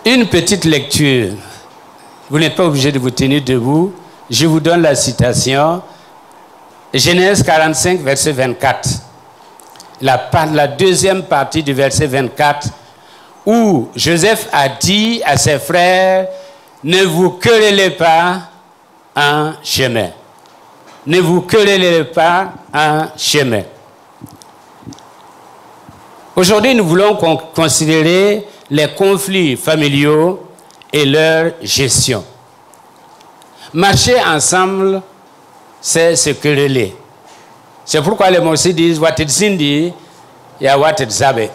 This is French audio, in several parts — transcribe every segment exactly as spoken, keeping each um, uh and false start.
Une petite lecture. Vous n'êtes pas obligé de vous tenir debout. Je vous donne la citation. Genèse quarante-cinq, verset vingt-quatre. La, la deuxième partie du verset vingt-quatre, où Joseph a dit à ses frères, ne vous querellez pas en chemin. Ne vous querellez pas en chemin. Aujourd'hui, nous voulons considérer les conflits familiaux et leur gestion. Marcher ensemble, c'est se quereller. C'est pourquoi les Morsi disent what it's Cindy, ya what it's Zabe.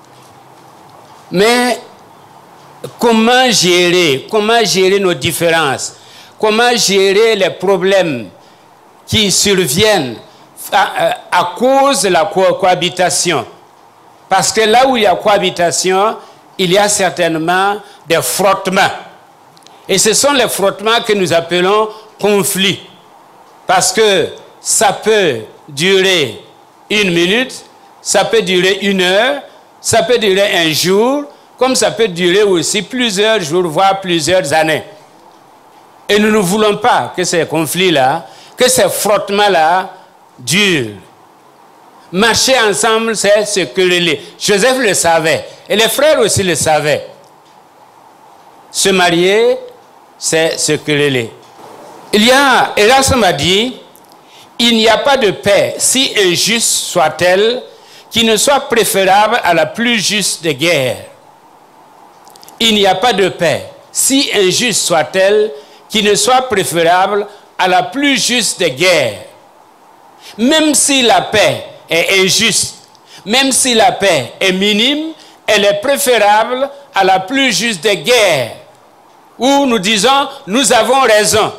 Mais comment gérer, comment gérer nos différences, comment gérer les problèmes qui surviennent à, à cause de la co cohabitation? Parce que là où il y a cohabitation, il y a certainement des frottements. Et ce sont les frottements que nous appelons conflits. Parce que ça peut durer une minute, ça peut durer une heure, ça peut durer un jour, comme ça peut durer aussi plusieurs jours, voire plusieurs années. Et nous ne voulons pas que ces conflits-là, que ces frottements-là durent. Marcher ensemble, c'est se quereller. Joseph le savait, et les frères aussi le savaient. Se marier, c'est se quereller. Il y a, Erasme a dit, il n'y a pas de paix, si injuste soit-elle, qui ne soit préférable à la plus juste des guerres. Il n'y a pas de paix, si injuste soit-elle, qui ne soit préférable à la plus juste des guerres. Même si la paix est injuste, même si la paix est minime, elle est préférable à la plus juste des guerres, où nous disons, nous avons raison.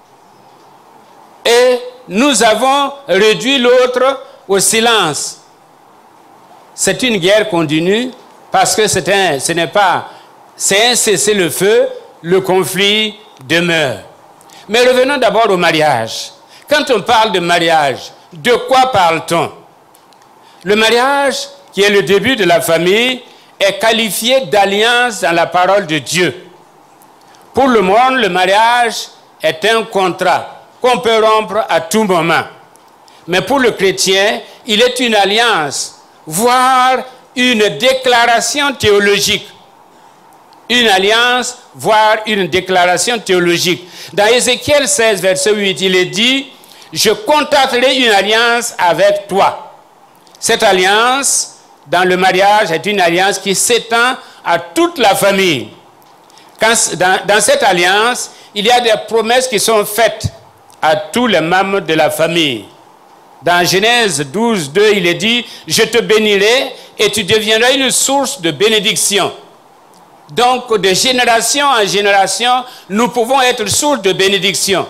Et nous avons réduit l'autre au silence. C'est une guerre continue parce que c'est un, ce n'est pas, c'est un cessez-le-feu, le conflit demeure. Mais revenons d'abord au mariage. Quand on parle de mariage, de quoi parle-t-on? Le mariage, qui est le début de la famille, est qualifié d'alliance dans la parole de Dieu. Pour le monde, le mariage est un contrat qu'on peut rompre à tout moment. Mais pour le chrétien, il est une alliance, voire une déclaration théologique. Une alliance, voire une déclaration théologique. Dans Ézéchiel seize, verset huit, il est dit, « Je contracterai une alliance avec toi. » Cette alliance, dans le mariage, est une alliance qui s'étend à toute la famille. Quand, dans, dans cette alliance, il y a des promesses qui sont faites à tous les membres de la famille. Dans Genèse douze, deux, il est dit, « Je te bénirai et tu deviendras une source de bénédiction. » Donc, de génération en génération, nous pouvons être source de bénédiction.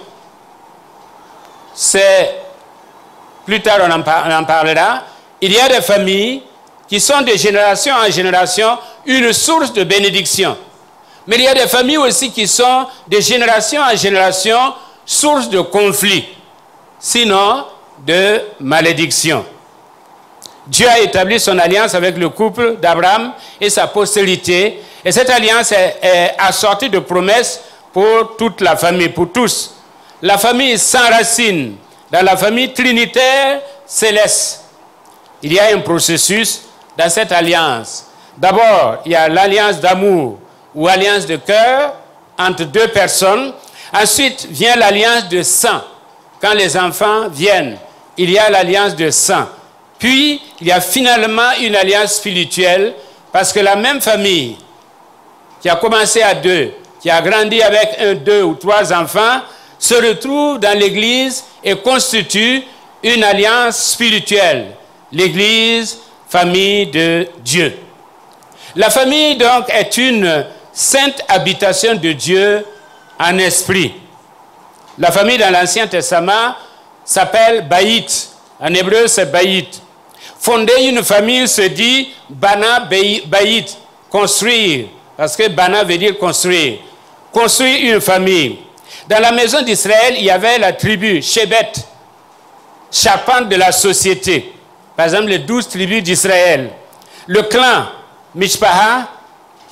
C'est, plus tard on en, par, on en parlera, il y a des familles qui sont de génération en génération une source de bénédiction. Mais il y a des familles aussi qui sont de génération en génération source de conflit, sinon de malédiction. Dieu a établi son alliance avec le couple d'Abraham et sa postérité, et cette alliance est, est assortie de promesses pour toute la famille, pour tous. La famille s'enracine dans la famille trinitaire céleste. Il y a un processus dans cette alliance. D'abord, il y a l'alliance d'amour ou alliance de cœur entre deux personnes. Ensuite vient l'alliance de sang. Quand les enfants viennent, il y a l'alliance de sang. Puis, il y a finalement une alliance spirituelle, parce que la même famille qui a commencé à deux, qui a grandi avec un, deux ou trois enfants, se retrouve dans l'Église et constitue une alliance spirituelle. L'Église, famille de Dieu. La famille, donc, est une sainte habitation de Dieu en esprit. La famille dans l'Ancien Testament s'appelle Baït. En hébreu, c'est Baït. Fonder une famille se dit Bana Baït, construire. Parce que Bana veut dire construire. Construire une famille. Dans la maison d'Israël, il y avait la tribu Shebet, charpente de la société. Par exemple, les douze tribus d'Israël. Le clan Mishpaha,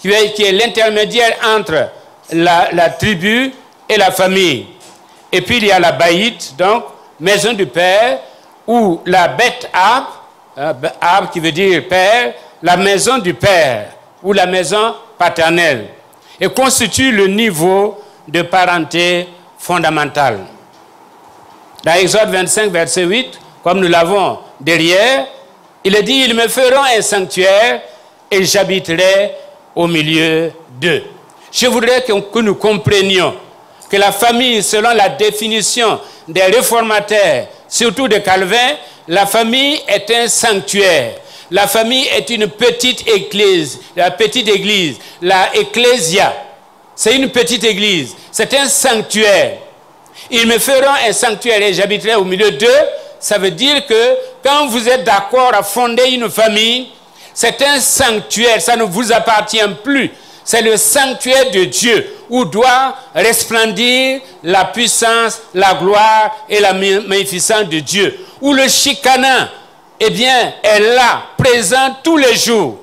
qui est, qui est l'intermédiaire entre la, la tribu et la famille. Et puis il y a la baït, donc maison du père, ou la bête ab, euh, ab qui veut dire père, la maison du père, ou la maison paternelle, et constitue le niveau de parenté fondamentale. Dans Exode vingt-cinq, verset huit, comme nous l'avons derrière, il est dit, ils me feront un sanctuaire et j'habiterai au milieu d'eux. Je voudrais que, que nous comprenions que la famille, selon la définition des réformateurs, surtout de Calvin, la famille est un sanctuaire. La famille est une petite église, la petite église, la ecclésia. C'est une petite église, c'est un sanctuaire. Ils me feront un sanctuaire et j'habiterai au milieu d'eux. Ça veut dire que quand vous êtes d'accord à fonder une famille, c'est un sanctuaire, ça ne vous appartient plus. C'est le sanctuaire de Dieu où doit resplendir la puissance, la gloire et la magnificence de Dieu. Où le chicanant, eh bien, est là, présent tous les jours.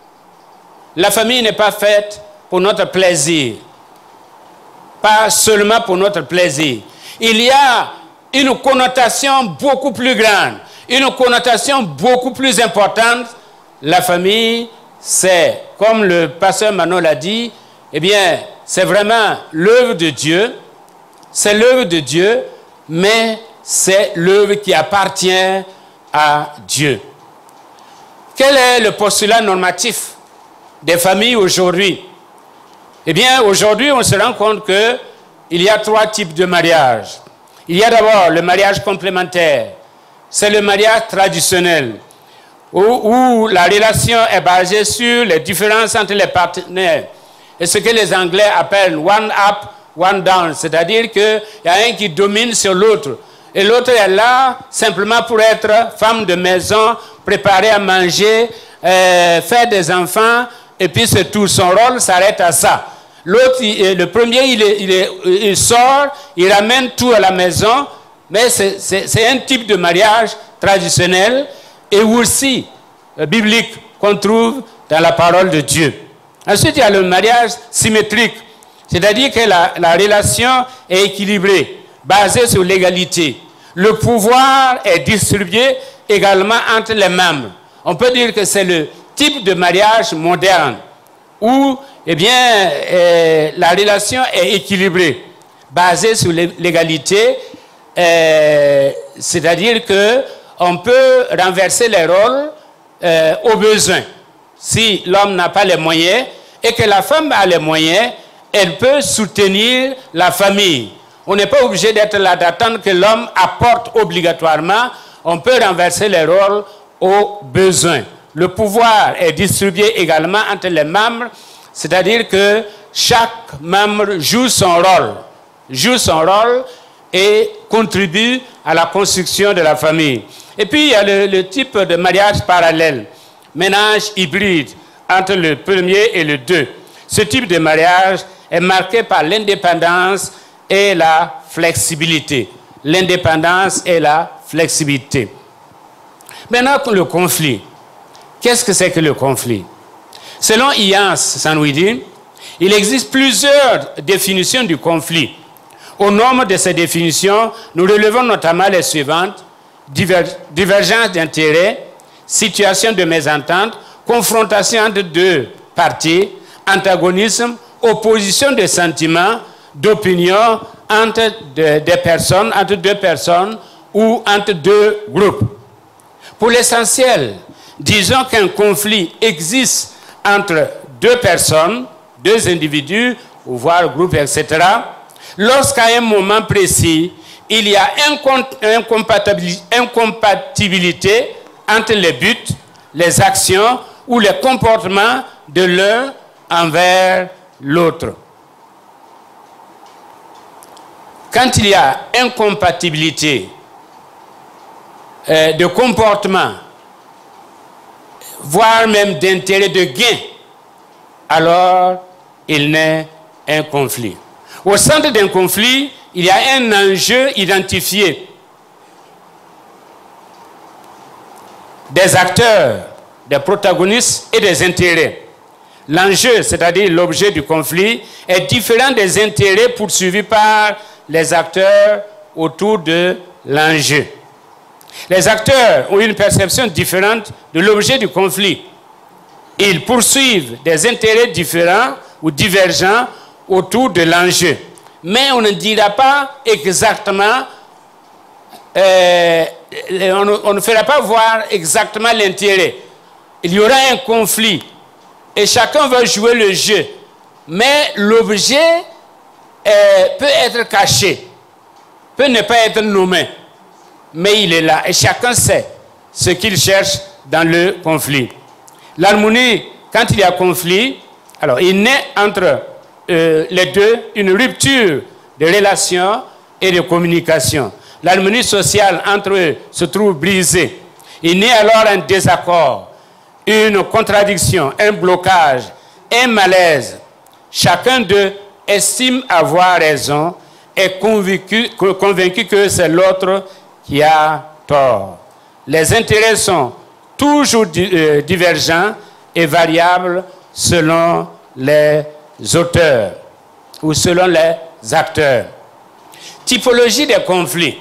La famille n'est pas faite pour notre plaisir. Pas seulement pour notre plaisir. Il y a une connotation beaucoup plus grande, une connotation beaucoup plus importante. La famille, c'est, comme le pasteur Manon l'a dit, eh bien, c'est vraiment l'œuvre de Dieu. C'est l'œuvre de Dieu, mais c'est l'œuvre qui appartient à Dieu. Quel est le postulat normatif des familles aujourd'hui? Eh bien, aujourd'hui, on se rend compte qu'il y a trois types de mariage. Il y a d'abord le mariage complémentaire. C'est le mariage traditionnel, où, où la relation est basée sur les différences entre les partenaires. Et ce que les Anglais appellent one up, one down. C'est-à-dire qu'il y a un qui domine sur l'autre. Et l'autre est là simplement pour être femme de maison, préparer à manger, euh, faire des enfants, et puis c'est tout. Son rôle s'arrête à ça. L'autre, le premier, il, est, il, est, il sort, il ramène tout à la maison, mais c'est un type de mariage traditionnel et aussi euh, biblique qu'on trouve dans la parole de Dieu. Ensuite, il y a le mariage symétrique, c'est-à-dire que la, la relation est équilibrée, basée sur l'égalité. Le pouvoir est distribué également entre les membres. On peut dire que c'est le type de mariage moderne où eh bien, euh, la relation est équilibrée, basée sur l'égalité, euh, c'est-à-dire qu'on peut renverser les rôles euh, au besoin. Si l'homme n'a pas les moyens et que la femme a les moyens, elle peut soutenir la famille. On n'est pas obligé d'être là, d'attendre que l'homme apporte obligatoirement. On peut renverser les rôles au besoin. Le pouvoir est distribué également entre les membres, c'est-à-dire que chaque membre joue son rôle, joue son rôle et contribue à la construction de la famille. Et puis, il y a le, le type de mariage parallèle, ménage hybride entre le premier et le deux. Ce type de mariage est marqué par l'indépendance et la flexibilité. L'indépendance et la flexibilité. Maintenant, le conflit. Qu'est-ce que c'est que le conflit? Selon Ians Sanwidi, il existe plusieurs définitions du conflit. Au nombre de ces définitions, nous relevons notamment les suivantes: Diver, divergence d'intérêts, situation de mésentente, confrontation entre deux parties, antagonisme, opposition de sentiments, d'opinion entre de, des personnes, entre deux personnes ou entre deux groupes. Pour l'essentiel, disons qu'un conflit existe entre deux personnes, deux individus, ou voire groupes, et cetera, lorsqu'à un moment précis, il y a incompatibilité entre les buts, les actions ou les comportements de l'un envers l'autre. Quand il y a incompatibilité euh, de comportement, voire même d'intérêt de gain, alors il naît un conflit. Au centre d'un conflit, il y a un enjeu identifié. Des acteurs, des protagonistes et des intérêts. L'enjeu, c'est-à-dire l'objet du conflit, est différent des intérêts poursuivis par les acteurs autour de l'enjeu. Les acteurs ont une perception différente de l'objet du conflit. Ils poursuivent des intérêts différents ou divergents autour de l'enjeu. Mais on ne dira pas exactement, euh, on, ne, on ne fera pas voir exactement l'intérêt. Il y aura un conflit et chacun va jouer le jeu. Mais l'objet euh, peut être caché, peut ne pas être nommé. Mais il est là et chacun sait ce qu'il cherche dans le conflit. L'harmonie, quand il y a conflit, alors il naît entre euh, les deux une rupture de relations et de communication. L'harmonie sociale entre eux se trouve brisée. Il naît alors un désaccord, une contradiction, un blocage, un malaise. Chacun d'eux estime avoir raison et convaincu, convaincu que c'est l'autre qui a tort. Les intérêts sont toujours divergents et variables selon les auteurs ou selon les acteurs. Typologie des conflits.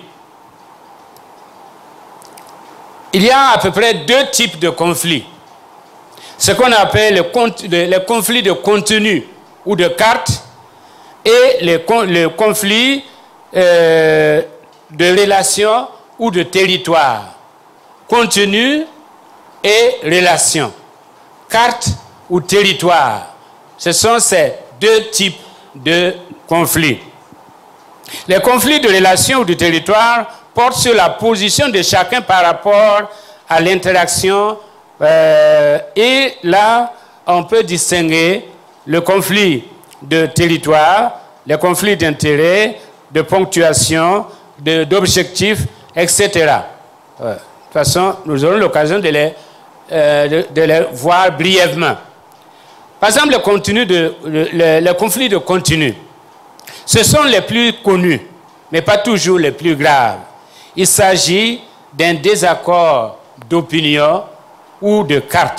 Il y a à peu près deux types de conflits. Ce qu'on appelle les, les conflits de contenu ou de carte et les, les conflits euh, de relations ou de territoire. Contenu et relation. Carte ou territoire. Ce sont ces deux types de conflits. Les conflits de relation ou de territoire portent sur la position de chacun par rapport à l'interaction euh, et là, on peut distinguer le conflit de territoire, les conflits d'intérêt, de ponctuation, d'objectifs, et cetera. Ouais. De toute façon, nous aurons l'occasion de les, euh, de, de les voir brièvement. Par exemple, le, contenu de, le, le, le conflit de contenu. Ce sont les plus connus, mais pas toujours les plus graves. Il s'agit d'un désaccord d'opinion ou de carte.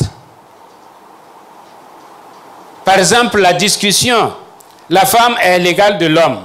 Par exemple, la discussion, la femme est l'égale de l'homme.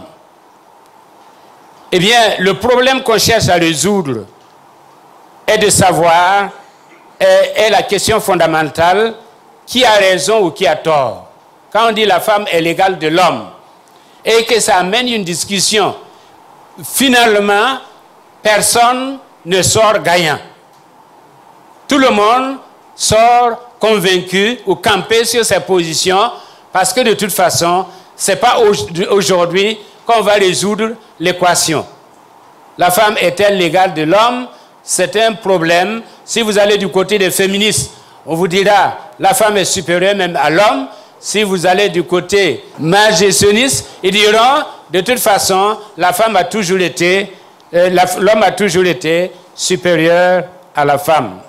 Eh bien, le problème qu'on cherche à résoudre est de savoir, est, est la question fondamentale, qui a raison ou qui a tort. Quand on dit la femme est l'égale de l'homme, et que ça amène une discussion, finalement, personne ne sort gagnant. Tout le monde sort convaincu ou campé sur ses positions parce que de toute façon, ce n'est pas aujourd'hui qu'on va résoudre l'équation. La femme est-elle l'égale de l'homme? C'est un problème. Si vous allez du côté des féministes, on vous dira la femme est supérieure même à l'homme. Si vous allez du côté majestionniste, ils diront de toute façon, la femme a toujours été, euh, l'homme a toujours été supérieur à la femme.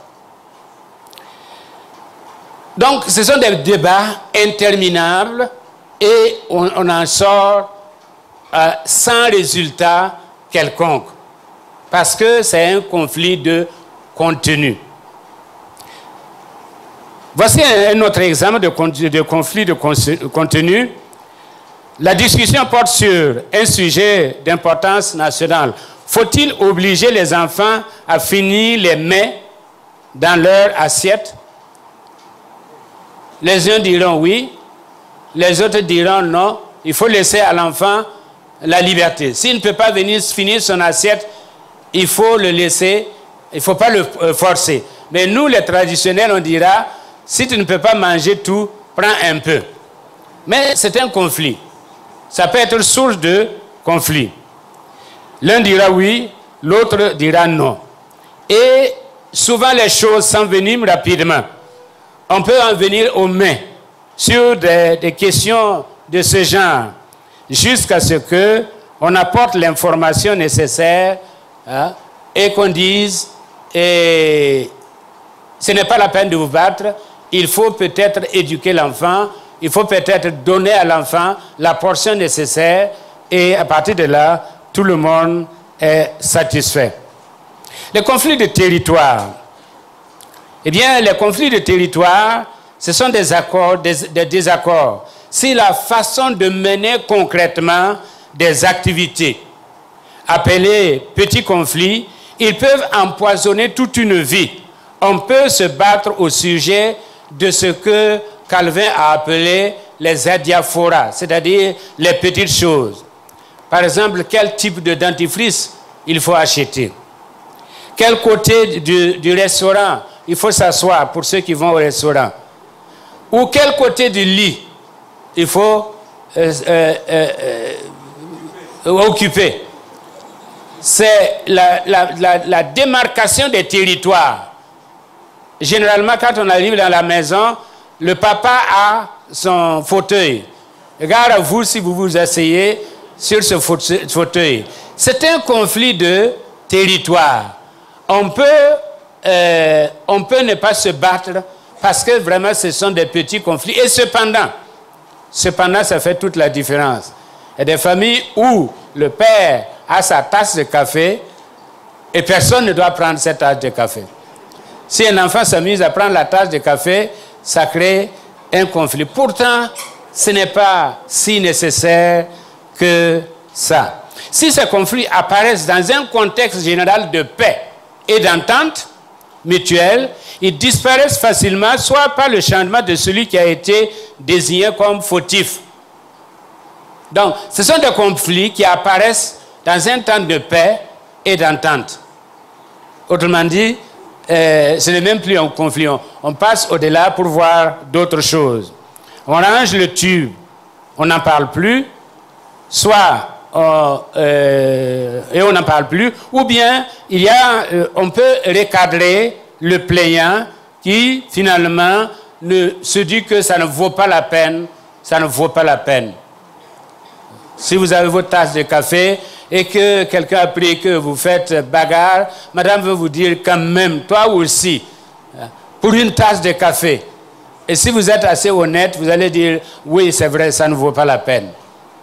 Donc, ce sont des débats interminables et on, on en sort euh, sans résultat quelconque. Parce que c'est un conflit de contenu. Voici un autre exemple de, de conflit de contenu. La discussion porte sur un sujet d'importance nationale. Faut-il obliger les enfants à finir les mets dans leur assiette? Les uns diront oui, les autres diront non. Il faut laisser à l'enfant la liberté. S'il ne peut pas venir finir son assiette, il faut le laisser, il ne faut pas le forcer. Mais nous, les traditionnels, on dira, si tu ne peux pas manger tout, prends un peu. Mais c'est un conflit. Ça peut être source de conflit. L'un dira oui, l'autre dira non. Et souvent, les choses s'enveniment rapidement. On peut en venir aux mains sur des, des questions de ce genre, jusqu'à ce qu'on apporte l'information nécessaire hein, et qu'on dise et ce n'est pas la peine de vous battre, il faut peut-être éduquer l'enfant, il faut peut-être donner à l'enfant la portion nécessaire et à partir de là, tout le monde est satisfait. Les conflits de territoire. Eh bien, les conflits de territoire ce sont des accords, des, des désaccords. C'est la façon de mener concrètement des activités. Appelés petits conflits, ils peuvent empoisonner toute une vie. On peut se battre au sujet de ce que Calvin a appelé les adiaphoras, c'est-à-dire les petites choses. Par exemple, quel type de dentifrice il faut acheter? Quel côté du, du restaurant il faut s'asseoir pour ceux qui vont au restaurant? Ou quel côté du lit il faut euh, euh, euh, euh, occuper? C'est la, la, la, la démarcation des territoires. Généralement, quand on arrive dans la maison, le papa a son fauteuil. Regarde à vous si vous vous asseyez sur ce fauteuil. C'est un conflit de territoire. On peut, euh, on peut ne pas se battre parce que vraiment ce sont des petits conflits. Et cependant, cependant, ça fait toute la différence. Il y a des familles où le père a sa tasse de café et personne ne doit prendre cette tasse de café. Si un enfant s'amuse à prendre la tasse de café, ça crée un conflit. Pourtant, ce n'est pas si nécessaire que ça. Si ces conflits apparaissent dans un contexte général de paix et d'entente mutuelle, ils disparaissent facilement, soit par le changement de celui qui a été désigné comme fautif. Donc, ce sont des conflits qui apparaissent dans un temps de paix et d'entente. Autrement dit, euh, ce n'est même plus un conflit. On, on passe au-delà pour voir d'autres choses. On range le tube, on n'en parle plus, soit euh, euh, et on n'en parle plus, ou bien il y a, euh, on peut recadrer le plaignant qui finalement ne, se dit que ça ne vaut pas la peine, ça ne vaut pas la peine. Si vous avez votre tasse de café et que quelqu'un a pris que vous faites bagarre, madame veut vous dire quand même, toi aussi, pour une tasse de café. Et si vous êtes assez honnête, vous allez dire, oui, c'est vrai, ça ne vaut pas la peine.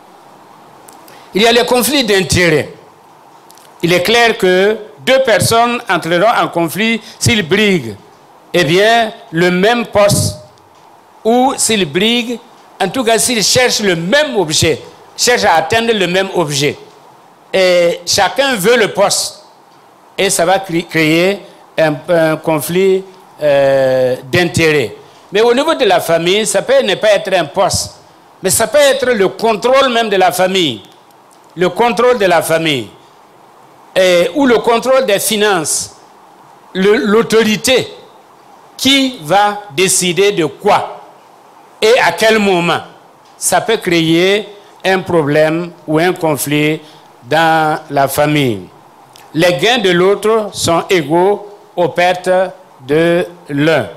Il y a les conflits d'intérêts. Il est clair que deux personnes entreront en conflit s'ils briguent, eh bien, le même poste, ou s'ils briguent, en tout cas, s'ils cherchent le même objet, cherchent à atteindre le même objet. Et chacun veut le poste. Et ça va créer un, un conflit euh, d'intérêts. Mais au niveau de la famille, ça peut ne pas être un poste, mais ça peut être le contrôle même de la famille. Le contrôle de la famille. Et, ou le contrôle des finances. L'autorité qui va décider de quoi et à quel moment. Ça peut créer un problème ou un conflit dans la famille. Les gains de l'autre sont égaux aux pertes de l'un.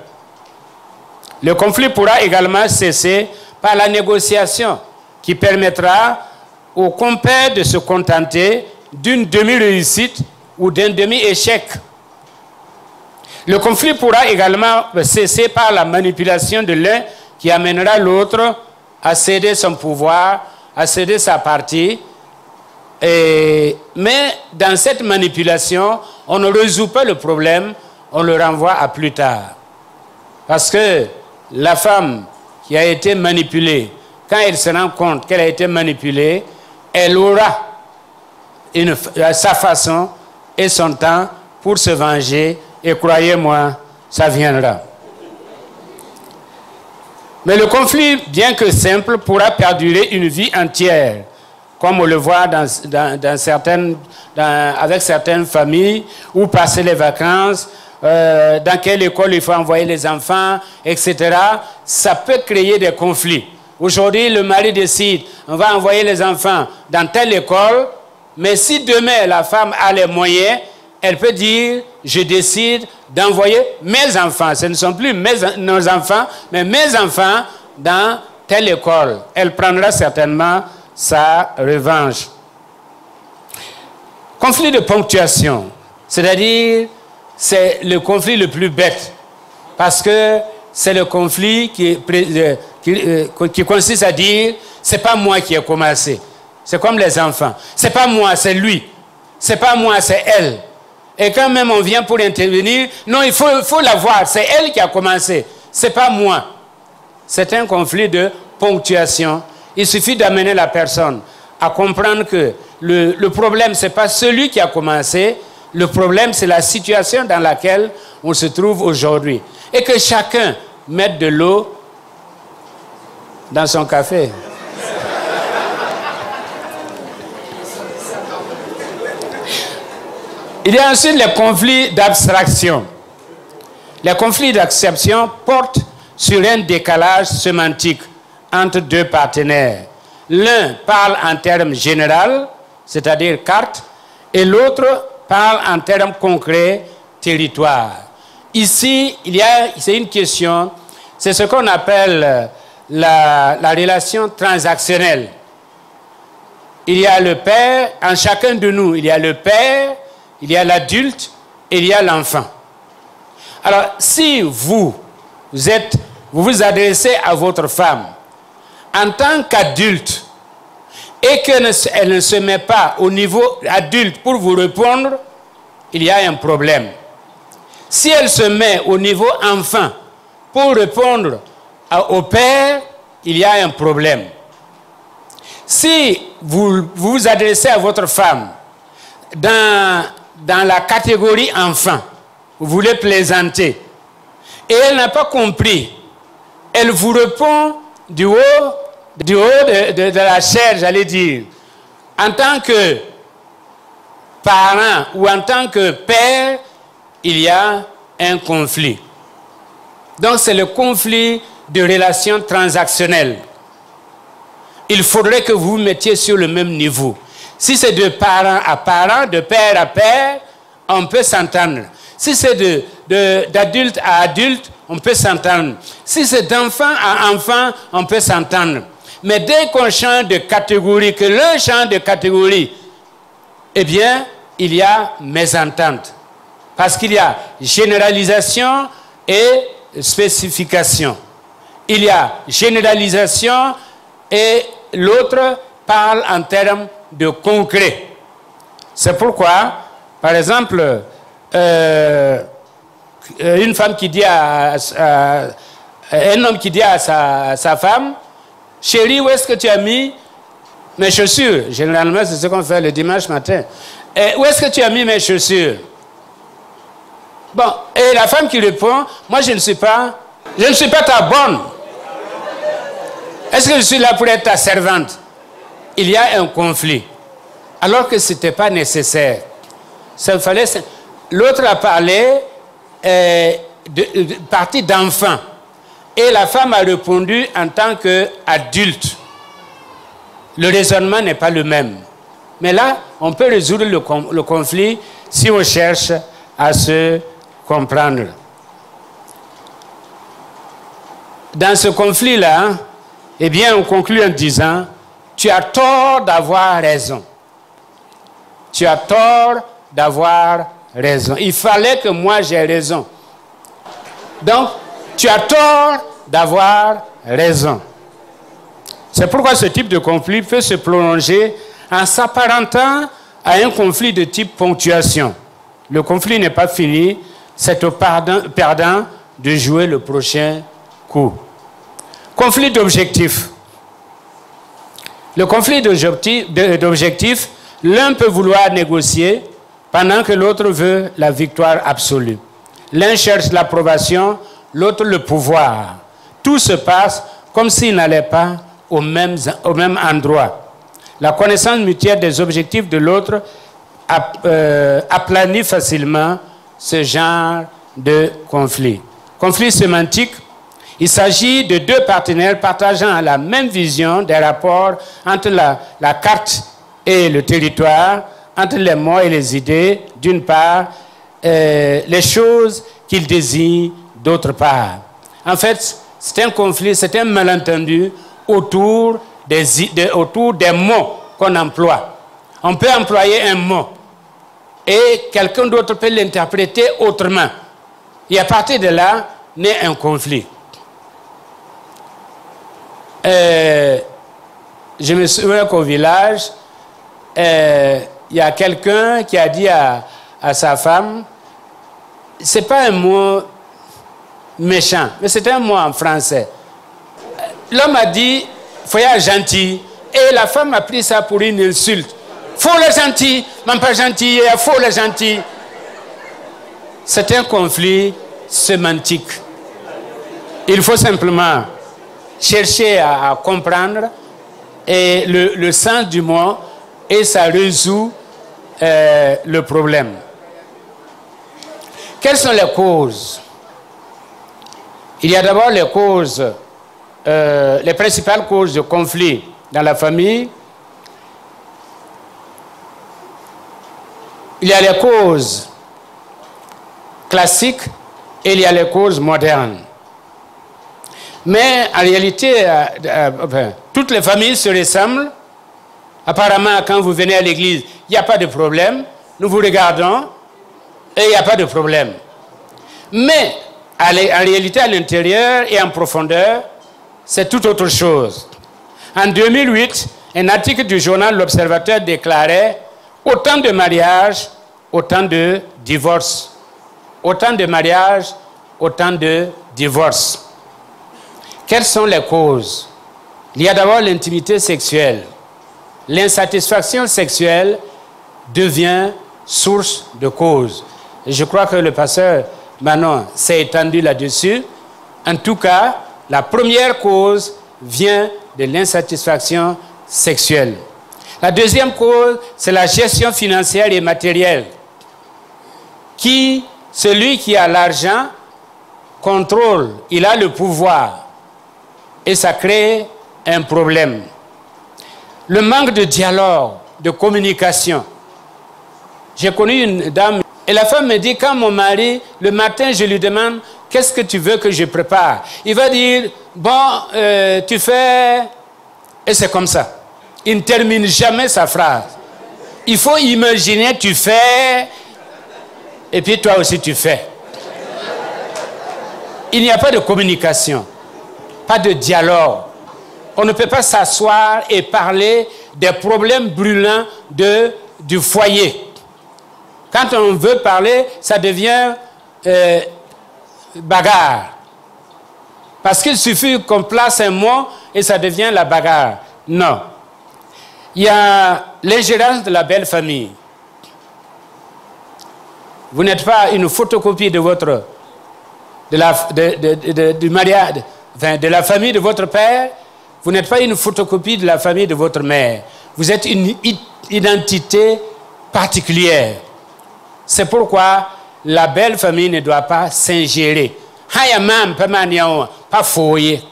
Le conflit pourra également cesser par la négociation qui permettra aux compères de se contenter d'une demi-réussite ou d'un demi-échec. Le conflit pourra également cesser par la manipulation de l'un qui amènera l'autre à céder son pouvoir, à céder sa partie. Et, mais dans cette manipulation, on ne résout pas le problème, on le renvoie à plus tard. Parce que la femme qui a été manipulée, quand elle se rend compte qu'elle a été manipulée, elle aura une, sa façon et son temps pour se venger, et croyez-moi, ça viendra. Mais le conflit, bien que simple, pourra perdurer une vie entière, comme on le voit dans, dans, dans certaines, dans, avec certaines familles, où passer les vacances, euh, dans quelle école il faut envoyer les enfants, et cetera. Ça peut créer des conflits. Aujourd'hui, le mari décide, on va envoyer les enfants dans telle école, mais si demain la femme a les moyens, elle peut dire, je décide d'envoyer mes enfants. Ce ne sont plus mes, nos enfants, mais mes enfants dans telle école. Elle prendra certainement sa revanche. Conflit de ponctuation, c'est-à-dire, c'est le conflit le plus bête, parce que c'est le conflit qui, qui, qui consiste à dire, c'est pas moi qui ai commencé. C'est comme les enfants. C'est pas moi, c'est lui. C'est pas moi, c'est elle. Et quand même on vient pour intervenir, non, il faut, il faut la voir. C'est elle qui a commencé. C'est pas moi. c'est un conflit de ponctuation. Il suffit d'amener la personne à comprendre que le, le problème, ce n'est pas celui qui a commencé, le problème, c'est la situation dans laquelle on se trouve aujourd'hui. Et que chacun mette de l'eau dans son café. Il y a ensuite les conflits d'abstraction. Les conflits d'abstraction portent sur un décalage sémantique entre deux partenaires. L'un parle en termes généraux, c'est-à-dire carte, et l'autre parle en termes concrets, territoire. Ici, il y a, c'est une question, c'est ce qu'on appelle la, la relation transactionnelle. Il y a le père, en chacun de nous, il y a le père, il y a l'adulte et il y a l'enfant. Alors, si vous, vous, êtes, vous vous adressez à votre femme en tant qu'adulte et qu'elle ne, ne se met pas au niveau adulte pour vous répondre, il y a un problème. Si elle se met au niveau enfant pour répondre à, au père, il y a un problème. Si vous vous, vous adressez à votre femme dans, dans la catégorie enfant, vous voulez plaisanter, et elle n'a pas compris, elle vous répond du haut, du haut de, de, de la chair, j'allais dire, en tant que parent ou en tant que père, il y a un conflit. Donc c'est le conflit de relations transactionnelles. Il faudrait que vous vous mettiez sur le même niveau. Si c'est de parent à parent, de père à père, on peut s'entendre. Si c'est de, de, d'adulte à adulte, on peut s'entendre. Si c'est d'enfant à enfant, on peut s'entendre. Mais dès qu'on change de catégorie, que l'un change de catégorie, eh bien, il y a mésentente. Parce qu'il y a généralisation et spécification. Il y a généralisation et l'autre parle en termes de concret. C'est pourquoi, par exemple, euh, une femme qui dit à, à, un homme qui dit à sa, à sa femme, « Chérie, où est-ce que tu as mis mes chaussures ?» Généralement, c'est ce qu'on fait le dimanche matin. « Où est-ce que tu as mis mes chaussures ?» Bon, et la femme qui répond, « Moi, je ne suis pas, je ne suis pas ta bonne. Est-ce que je suis là pour être ta servante ?» Il y a un conflit, alors que ce n'était pas nécessaire. Ça fallait. L'autre a parlé euh, de, de partie d'enfant, et la femme a répondu en tant qu'adulte. Le raisonnement n'est pas le même. Mais là, on peut résoudre le, le conflit si on cherche à se comprendre. Dans ce conflit-là, eh bien, on conclut en disant, tu as tort d'avoir raison. Tu as tort d'avoir raison. Il fallait que moi j'aie raison. Donc, tu as tort d'avoir raison. C'est pourquoi ce type de conflit peut se prolonger en s'apparentant à un conflit de type ponctuation. Le conflit n'est pas fini, c'est au perdant de jouer le prochain coup. Conflit d'objectifs. Le conflit d'objectifs, l'un peut vouloir négocier pendant que l'autre veut la victoire absolue. L'un cherche l'approbation, l'autre le pouvoir. Tout se passe comme s'il n'allait pas au même, au même endroit. La connaissance mutuelle des objectifs de l'autre euh, aplanit facilement ce genre de conflit. Conflit sémantique. Il s'agit de deux partenaires partageant la même vision des rapports entre la, la carte et le territoire, entre les mots et les idées, d'une part, euh, les choses qu'ils désirent, d'autre part. En fait, c'est un conflit, c'est un malentendu autour des, de, autour des mots qu'on emploie. On peut employer un mot et quelqu'un d'autre peut l'interpréter autrement. Et à partir de là, naît un conflit. Euh, je me souviens qu'au village, euh, il y a quelqu'un qui a dit à, à sa femme, c'est pas un mot méchant, mais c'est un mot en français. l'homme a dit, faut y être gentil. Et la femme a pris ça pour une insulte. Faut le gentil, même pas gentil, il faut le gentil. C'est un conflit sémantique. Il faut simplement chercher à, à comprendre et le, le sens du mot et ça résout euh, le problème. Quelles sont les causes? Il y a d'abord les causes, euh, les principales causes de conflit dans la famille. Il y a les causes classiques et il y a les causes modernes. Mais en réalité, euh, euh, enfin, toutes les familles se ressemblent. Apparemment, quand vous venez à l'église, il n'y a pas de problème. Nous vous regardons et il n'y a pas de problème. Mais en réalité, à l'intérieur et en profondeur, c'est tout autre chose. En deux mille huit, un article du journal L'Observateur déclarait « Autant de mariages, autant de divorces. Autant de mariages, autant de divorces. » Quelles sont les causes? Il y a d'abord l'intimité sexuelle. L'insatisfaction sexuelle devient source de cause. Et je crois que le pasteur Manon s'est étendu là-dessus. En tout cas, la première cause vient de l'insatisfaction sexuelle. La deuxième cause, c'est la gestion financière et matérielle. Qui, celui qui a l'argent, contrôle, il a le pouvoir. Et ça crée un problème. Le manque de dialogue, de communication. J'ai connu une dame, et la femme me dit, quand mon mari, le matin, je lui demande, qu'est-ce que tu veux que je prépare? Il va dire, bon, euh, tu fais... Et c'est comme ça. Il ne termine jamais sa phrase. Il faut imaginer, tu fais, et puis toi aussi tu fais. Il n'y a pas de communication, pas de dialogue. On ne peut pas s'asseoir et parler des problèmes brûlants de, du foyer. Quand on veut parler, ça devient euh, bagarre. Parce qu'il suffit qu'on place un mot et ça devient la bagarre. Non. Il y a l'ingérence de la belle famille. Vous n'êtes pas une photocopie de votre de la, de, de, de, de, du mariage, enfin, de la famille de votre père. Vous n'êtes pas une photocopie de la famille de votre mère. Vous êtes une identité particulière. C'est pourquoi la belle famille ne doit pas s'ingérer. Pas fouiller.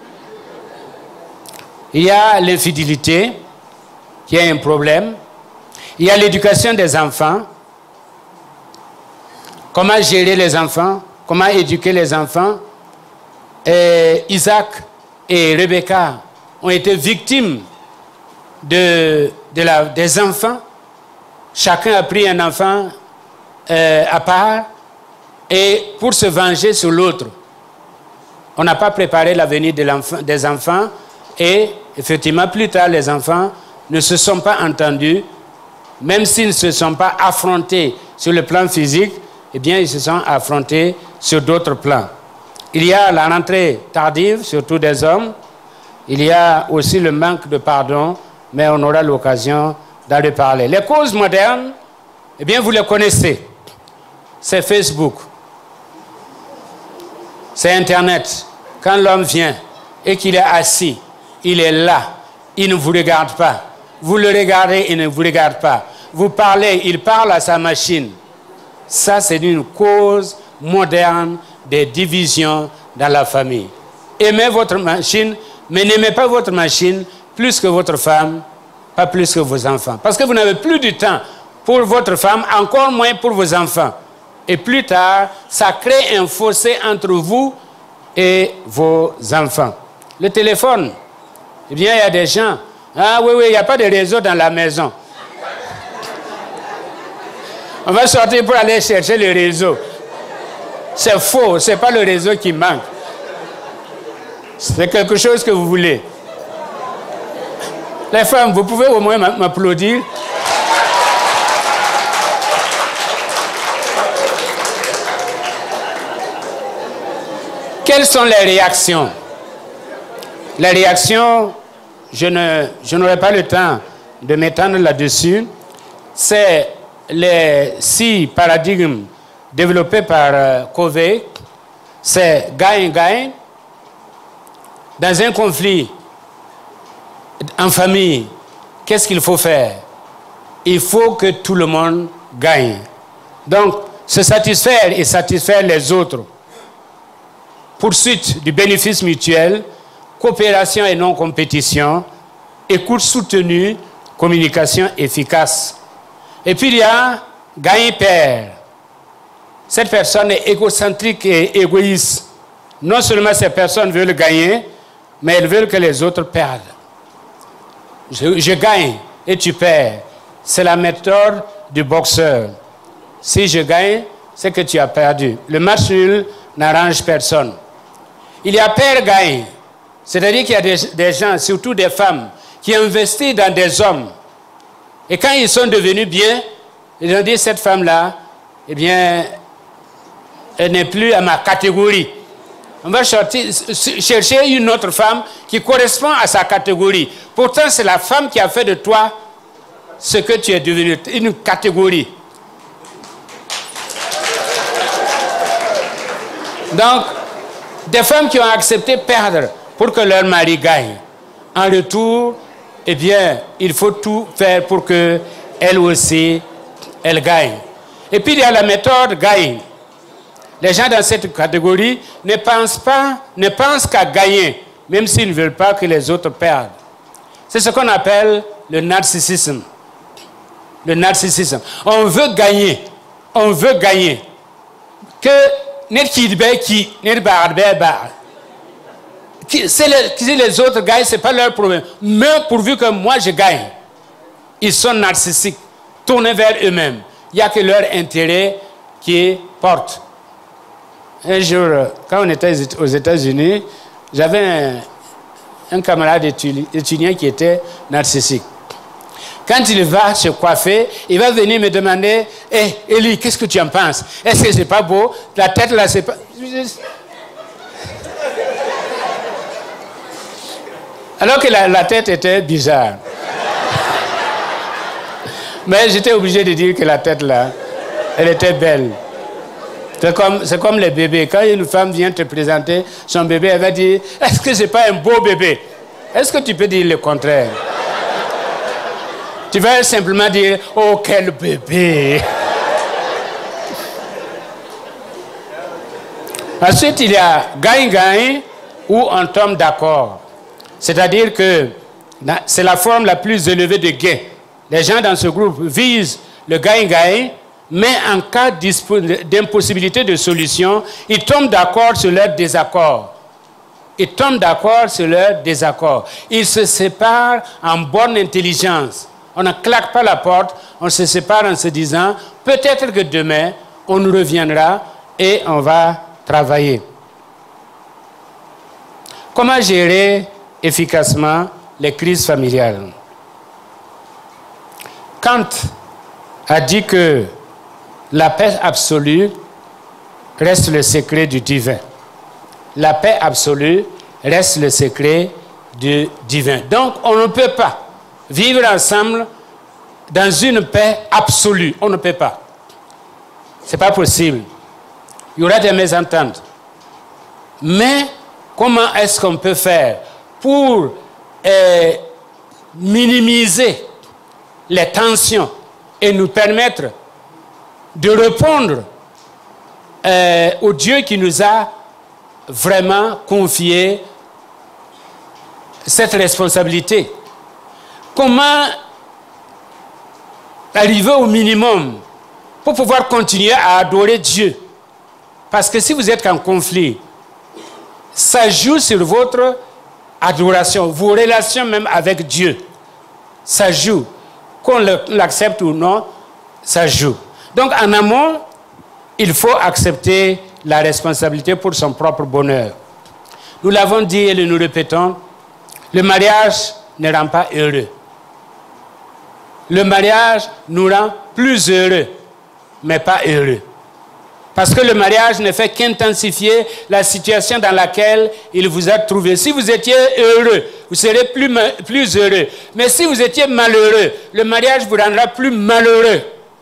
Il y a l'infidélité, qui est un problème. Il y a l'éducation des enfants. Comment gérer les enfants? Comment éduquer les enfants? Et Isaac et Rebecca ont été victimes de, de la, des enfants. Chacun a pris un enfant euh, à part et pour se venger sur l'autre. On n'a pas préparé l'avenir de l'enfant, des enfants et effectivement plus tard les enfants ne se sont pas entendus, même s'ils ne se sont pas affrontés sur le plan physique, eh bien ils se sont affrontés sur d'autres plans. Il y a la rentrée tardive, surtout des hommes. Il y a aussi le manque de pardon, mais on aura l'occasion d'en reparler. Les causes modernes, eh bien vous les connaissez. C'est Facebook. C'est Internet. Quand l'homme vient et qu'il est assis, il est là, il ne vous regarde pas. Vous le regardez, il ne vous regarde pas. Vous parlez, il parle à sa machine. Ça, c'est une cause moderne des divisions dans la famille. Aimez votre machine, mais n'aimez pas votre machine plus que votre femme, pas plus que vos enfants. Parce que vous n'avez plus du temps pour votre femme, encore moins pour vos enfants. Et plus tard, ça crée un fossé entre vous et vos enfants. Le téléphone, eh bien, il y a des gens, ah oui, oui, il n'y a pas de réseau dans la maison. On va sortir pour aller chercher le réseau. C'est faux, ce n'est pas le réseau qui manque. C'est quelque chose que vous voulez. Les femmes, vous pouvez au moins m'applaudir. Quelles sont les réactions? Les réactions, je ne, je n'aurai pas le temps de m'étendre là-dessus. C'est les six paradigmes développés par euh, Covey. C'est gain-gain. Dans un conflit en famille, qu'est-ce qu'il faut faire? Il faut que tout le monde gagne. Donc, se satisfaire et satisfaire les autres. Poursuite du bénéfice mutuel, coopération et non compétition, écoute soutenue, communication efficace. Et puis il y a gagne-perd. Cette personne est égocentrique et égoïste. Non seulement ces personnes veulent gagner, mais elles veulent que les autres perdent. Je, je gagne et tu perds. C'est la méthode du boxeur. Si je gagne, c'est que tu as perdu. Le match nul n'arrange personne. Il y a perd-gagne. C'est-à-dire qu'il y a des, des gens, surtout des femmes, qui investissent dans des hommes. Et quand ils sont devenus bien, ils ont dit, cette femme-là, eh bien, elle n'est plus à ma catégorie. On va sortir, chercher une autre femme qui correspond à sa catégorie. Pourtant, c'est la femme qui a fait de toi ce que tu es devenu, une catégorie. Donc, des femmes qui ont accepté perdre pour que leur mari gagne. En retour, eh bien, il faut tout faire pour qu'elle aussi, elle gagne. Et puis, il y a la méthode gagne. Les gens dans cette catégorie ne pensent pas, ne pensent qu'à gagner, même s'ils ne veulent pas que les autres perdent. C'est ce qu'on appelle le narcissisme. Le narcissisme. On veut gagner. On veut gagner. Que si les autres gagnent, ce n'est pas leur problème. Mais pourvu que moi je gagne, ils sont narcissiques, tournés vers eux-mêmes. Il n'y a que leur intérêt qui porte. Un jour, quand on était aux États-Unis, j'avais un, un camarade étudiant qui était narcissique. Quand il va se coiffer, il va venir me demander, hé, hey, Élie, qu'est-ce que tu en penses? Est-ce que c'est pas beau? La tête là, c'est pas... Alors que la, la tête était bizarre. Mais j'étais obligé de dire que la tête là, elle était belle. C'est comme, c'est comme les bébés. Quand une femme vient te présenter son bébé, elle va dire, est-ce que c'est pas un beau bébé? Est-ce que tu peux dire le contraire? Tu vas simplement dire, oh, quel bébé! Ensuite, il y a gagne-gagne où on tombe d'accord. C'est-à-dire que c'est la forme la plus élevée de gain. Les gens dans ce groupe visent le gagne-gagne, mais en cas d'impossibilité de solution, ils tombent d'accord sur leur désaccord. Ils tombent d'accord sur leur désaccord. Ils se séparent en bonne intelligence. On ne claque pas la porte, on se sépare en se disant, peut-être que demain, on nous reviendra et on va travailler. Comment gérer efficacement les crises familiales? Kant a dit que la paix absolue reste le secret du divin. La paix absolue reste le secret du divin. Donc, on ne peut pas vivre ensemble dans une paix absolue. On ne peut pas. Ce n'est pas possible. Il y aura des mésententes. Mais comment est-ce qu'on peut faire pour euh, minimiser les tensions et nous permettre de répondre euh, au Dieu qui nous a vraiment confié cette responsabilité? Comment arriver au minimum pour pouvoir continuer à adorer Dieu? Parce que si vous êtes en conflit, ça joue sur votre adoration, vos relations même avec Dieu. Ça joue. Qu'on l'accepte ou non, ça joue. Donc en amont, il faut accepter la responsabilité pour son propre bonheur. Nous l'avons dit et nous répétons, le mariage ne rend pas heureux. Le mariage nous rend plus heureux, mais pas heureux. Parce que le mariage ne fait qu'intensifier la situation dans laquelle il vous a trouvé. Si vous étiez heureux, vous serez plus, plus heureux. Mais si vous étiez malheureux, le mariage vous rendra plus malheureux.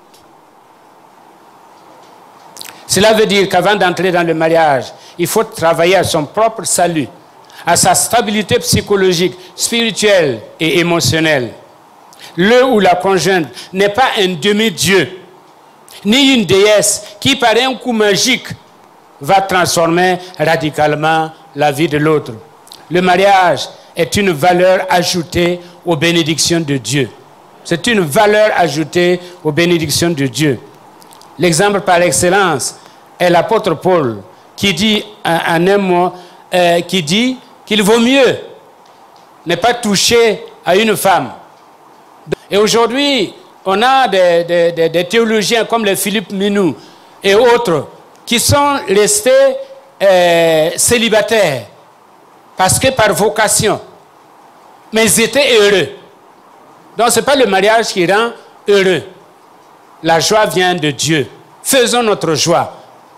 Cela veut dire qu'avant d'entrer dans le mariage, il faut travailler à son propre salut, à sa stabilité psychologique, spirituelle et émotionnelle. Le ou la conjointe n'est pas un demi-dieu, ni une déesse qui, par un coup magique, va transformer radicalement la vie de l'autre. Le mariage est une valeur ajoutée aux bénédictions de Dieu. C'est une valeur ajoutée aux bénédictions de Dieu. L'exemple par excellence est l'apôtre Paul qui dit en un mot, euh, qui dit qu'il vaut mieux ne pas toucher à une femme. Et aujourd'hui, on a des, des, des, des théologiens comme les Philippe Minou et autres qui sont restés euh, célibataires parce que par vocation. Mais ils étaient heureux. Donc ce n'est pas le mariage qui rend heureux. La joie vient de Dieu. Faisons notre joie.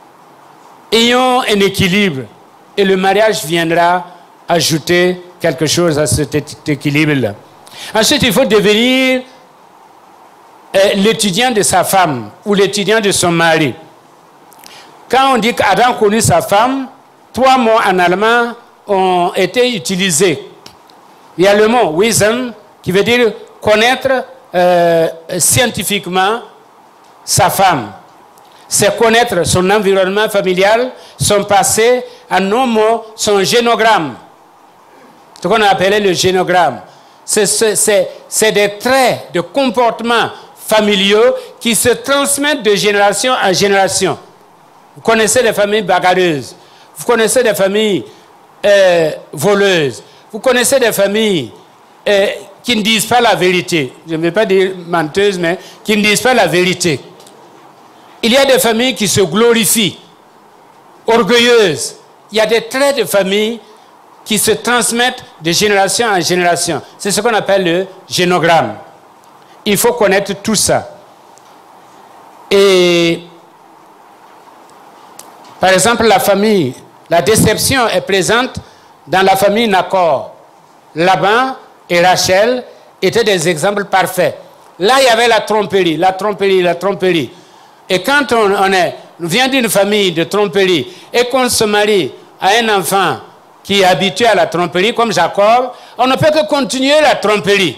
Ayons un équilibre et le mariage viendra ajouter quelque chose à cet équilibre-là. Ensuite, il faut devenir euh, l'étudiant de sa femme ou l'étudiant de son mari. Quand on dit qu'Adam connut sa femme, trois mots en allemand ont été utilisés. Il y a le mot wisdom qui veut dire connaître euh, scientifiquement sa femme. C'est connaître son environnement familial, son passé, en nos mots, son génogramme. Ce qu'on a appelé le génogramme. C'est des traits de comportement familiaux qui se transmettent de génération en génération. Vous connaissez des familles bagarreuses, vous connaissez des familles euh, voleuses, vous connaissez des familles euh, qui ne disent pas la vérité. Je ne vais pas dire menteuses, mais qui ne disent pas la vérité. Il y a des familles qui se glorifient, orgueilleuses. Il y a des traits de famille qui se transmettent de génération en génération. C'est ce qu'on appelle le génogramme. Il faut connaître tout ça. Et par exemple, la famille, la déception est présente dans la famille Nacor. Laban et Rachel étaient des exemples parfaits. Là, il y avait la tromperie, la tromperie, la tromperie. Et quand on, on, est, on vient d'une famille de tromperie et qu'on se marie à un enfant qui est habitué à la tromperie, comme Jacob, on ne peut que continuer la tromperie.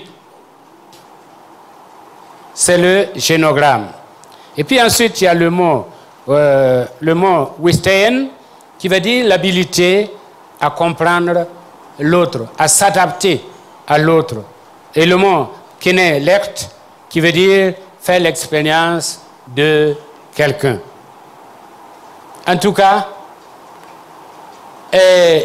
C'est le génogramme. Et puis ensuite, il y a le mot, euh, le mot Wistein, qui veut dire l'habilité à comprendre l'autre, à s'adapter à l'autre. Et le mot Kenelect, qui veut dire faire l'expérience de quelqu'un. En tout cas, et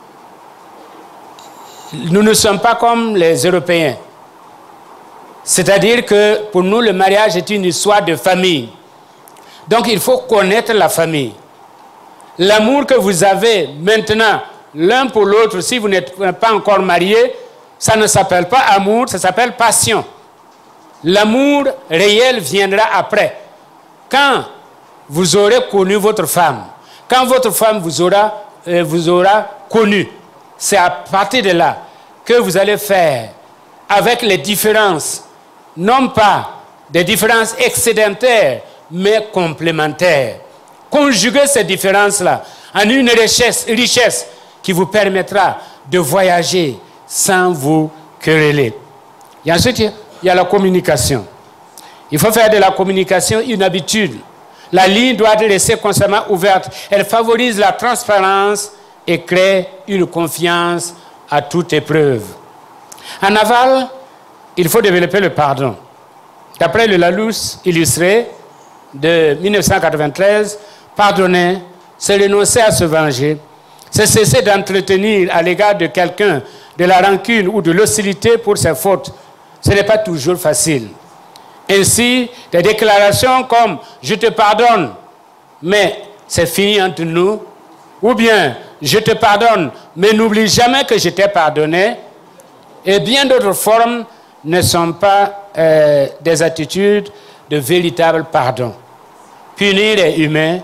nous ne sommes pas comme les Européens. C'est-à-dire que pour nous, le mariage est une histoire de famille. Donc il faut connaître la famille. L'amour que vous avez maintenant, l'un pour l'autre, si vous n'êtes pas encore mariés, ça ne s'appelle pas amour, ça s'appelle passion. L'amour réel viendra après. Quand vous aurez connu votre femme, quand votre femme vous aura, euh, vous aura connu, c'est à partir de là que vous allez faire avec les différences, non pas des différences excédentaires, mais complémentaires. Conjuguer ces différences-là en une richesse, richesse qui vous permettra de voyager sans vous quereller. Et ensuite, il y a la communication. Il faut faire de la communication une habitude. La ligne doit être laissée constamment ouverte. Elle favorise la transparence et crée une confiance à toute épreuve. En aval, il faut développer le pardon. D'après le Larousse illustré de mille neuf cent quatre-vingt-treize, pardonner, c'est renoncer à se venger, c'est cesser d'entretenir à l'égard de quelqu'un de la rancune ou de l'hostilité pour ses fautes. Ce n'est pas toujours facile. Ainsi, des déclarations comme « je te pardonne, mais c'est fini entre nous » ou bien « je te pardonne, mais n'oublie jamais que je t'ai pardonné » et bien d'autres formes ne sont pas euh, des attitudes de véritable pardon. Punir est humain,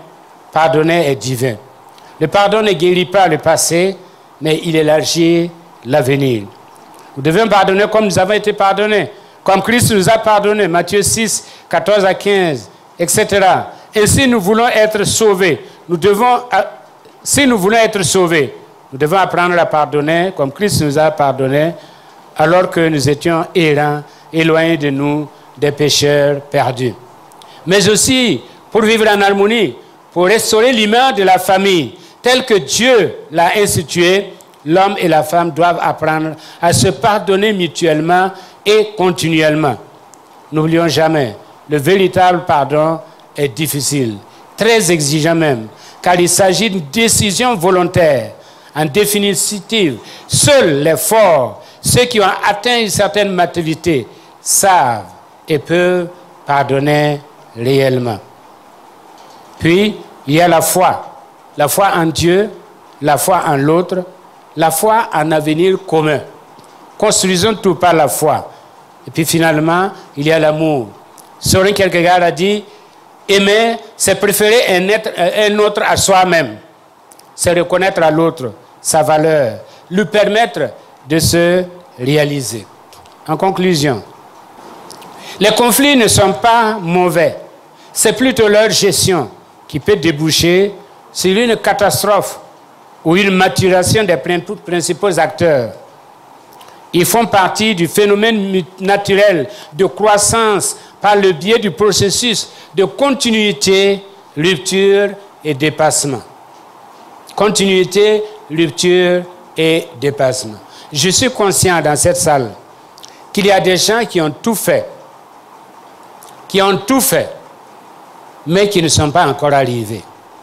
pardonner est divin. Le pardon ne guérit pas le passé, mais il élargit l'avenir. Nous devons pardonner comme nous avons été pardonnés, comme Christ nous a pardonnés, Matthieu six, quatorze à quinze, et cetera. Ainsi, nous voulons être sauvés. Nous devons, si nous voulons être sauvés, nous devons apprendre à pardonner comme Christ nous a pardonnés, alors que nous étions errants, éloignés de nous, des pécheurs perdus. Mais aussi, pour vivre en harmonie, pour restaurer l'image de la famille, tel que Dieu l'a institué, l'homme et la femme doivent apprendre à se pardonner mutuellement et continuellement. N'oublions jamais, le véritable pardon est difficile, très exigeant même, car il s'agit d'une décision volontaire. En définitive, seuls les forts, ceux qui ont atteint une certaine maturité, savent et peuvent pardonner réellement. Puis, il y a la foi. La foi en Dieu, la foi en l'autre, la foi en un avenir commun. Construisons tout par la foi. Et puis finalement, il y a l'amour. Soren Kierkegaard a dit, aimer, c'est préférer un, être, un autre à soi-même. C'est reconnaître à l'autre sa valeur, lui permettre de se réaliser. En conclusion, les conflits ne sont pas mauvais. C'est plutôt leur gestion qui peut déboucher sur une catastrophe ou une maturation des principaux acteurs. Ils font partie du phénomène naturel de croissance par le biais du processus de continuité, rupture et dépassement. Continuité, rupture et dépassement. Je suis conscient dans cette salle qu'il y a des gens qui ont tout fait, qui ont tout fait, mais qui ne sont pas encore arrivés.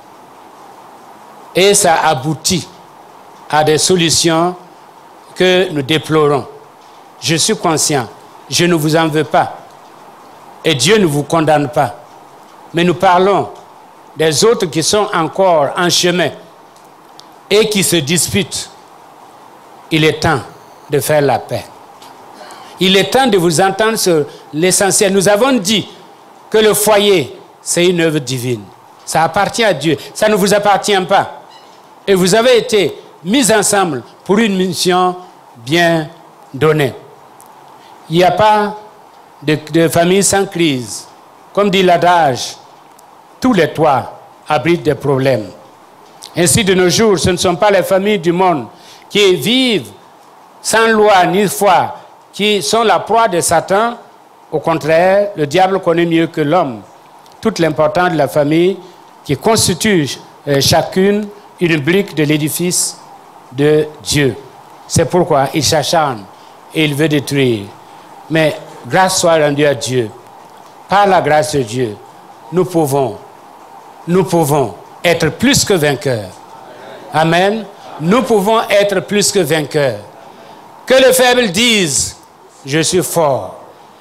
Et ça aboutit à des solutions que nous déplorons. Je suis conscient, je ne vous en veux pas. Et Dieu ne vous condamne pas. Mais nous parlons des autres qui sont encore en chemin et qui se disputent. Il est temps de faire la paix. Il est temps de vous entendre sur l'essentiel. Nous avons dit que le foyer, c'est une œuvre divine. Ça appartient à Dieu. Ça ne vous appartient pas. Et vous avez été mis ensemble pour une mission bien donnée. Il n'y a pas de, de famille sans crise. Comme dit l'adage, tous les toits abritent des problèmes. Ainsi, de nos jours, ce ne sont pas les familles du monde qui vivent sans loi ni foi, qui sont la proie de Satan. Au contraire, le diable connaît mieux que l'homme toute l'importance de la famille qui constitue euh, chacune une brique de l'édifice de Dieu. C'est pourquoi il s'acharne et il veut détruire. Mais grâce soit rendue à Dieu. Par la grâce de Dieu, nous pouvons, nous pouvons être plus que vainqueurs. Amen. Nous pouvons être plus que vainqueurs. Que le faible dise, je suis fort.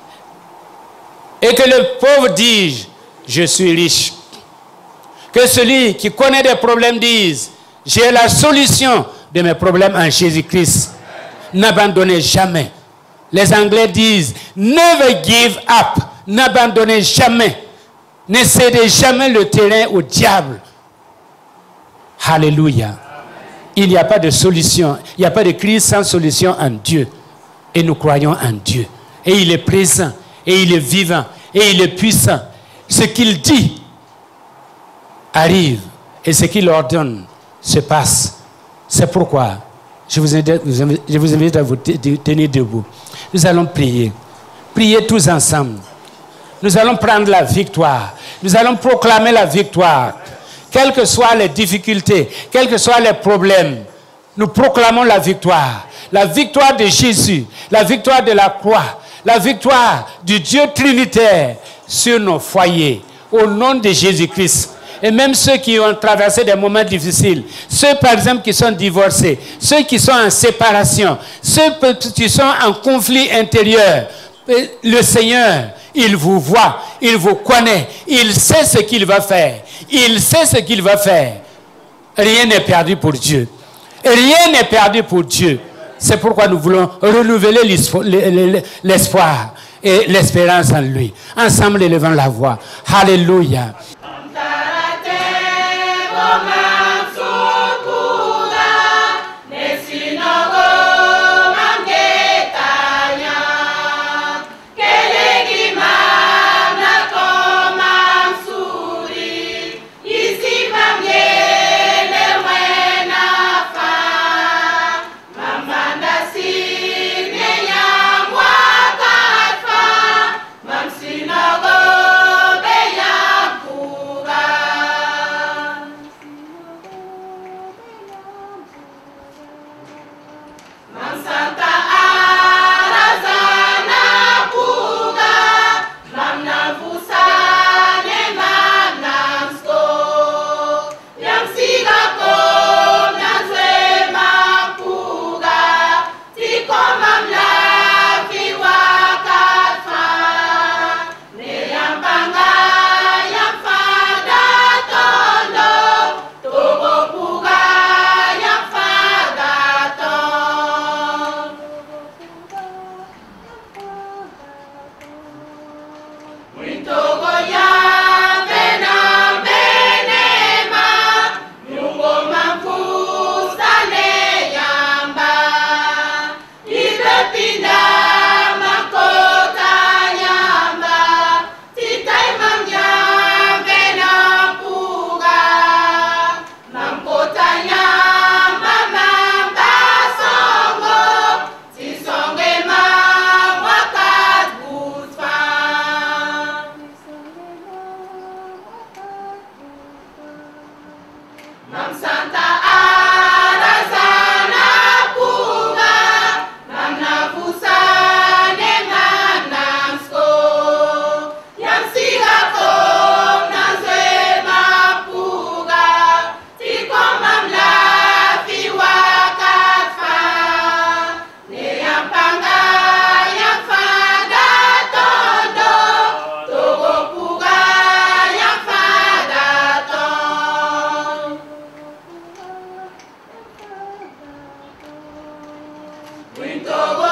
Et que le pauvre dise, je suis riche. Que celui qui connaît des problèmes dise, j'ai la solution de mes problèmes en Jésus-Christ. N'abandonnez jamais. Les Anglais disent, never give up. N'abandonnez jamais. Ne cédez jamais le terrain au diable. Alléluia. Il n'y a pas de solution. Il n'y a pas de crise sans solution en Dieu. Et nous croyons en Dieu. Et il est présent. Et il est vivant. Et il est puissant. Ce qu'il dit arrive. Et ce qu'il ordonne se passe. C'est pourquoi je vous invite, je vous invite à vous tenir debout. Nous allons prier. Prier tous ensemble. Nous allons prendre la victoire. Nous allons proclamer la victoire. Quelles que soient les difficultés, quels que soient les problèmes, nous proclamons la victoire. La victoire de Jésus, la victoire de la croix, la victoire du Dieu trinitaire sur nos foyers, au nom de Jésus-Christ. Et même ceux qui ont traversé des moments difficiles, ceux par exemple qui sont divorcés, ceux qui sont en séparation, ceux qui sont en conflit intérieur, le Seigneur, il vous voit, il vous connaît, il sait ce qu'il va faire, il sait ce qu'il va faire. Rien n'est perdu pour Dieu. Rien n'est perdu pour Dieu. C'est pourquoi nous voulons renouveler l'espoir et l'espérance en lui. Ensemble, élevons la voix. Alléluia. Winter.